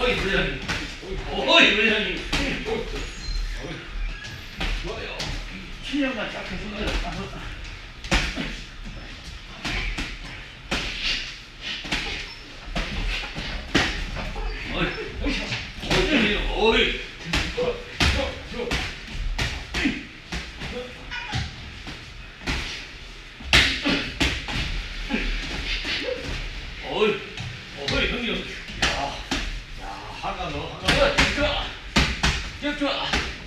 어이 부장님. 어이 부장님. 좋아요. 7년간 딱 해서 어이. 어이 형님. 야, 하가 너 하가. 좋아.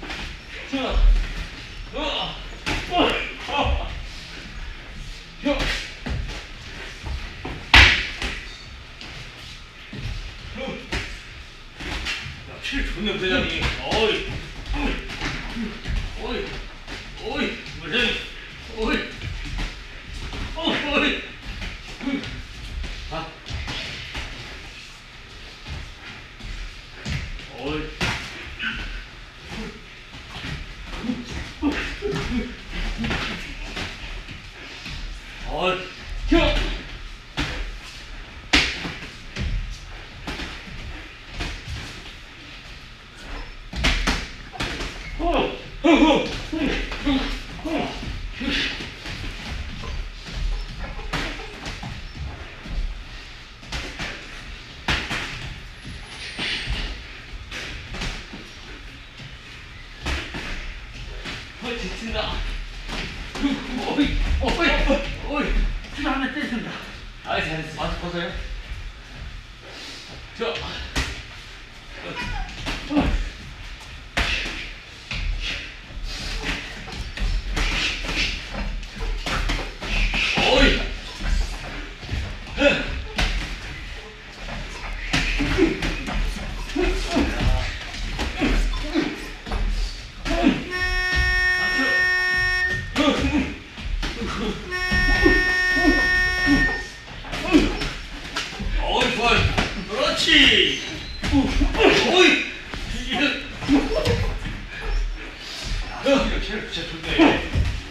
칠 좋네 부장님. 어이 부장님. 어이. 아. 어이. 지친다. 어이. 술 하나 떼준다. 아이 잘했어. 마스크 벗어요. 어이. 어이 좋아요. 그렇지. 어이. 야, 진짜 좋네.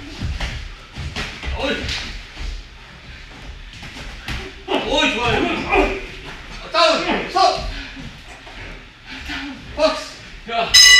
어이 좋아요. 다운, 서, 박스. 야.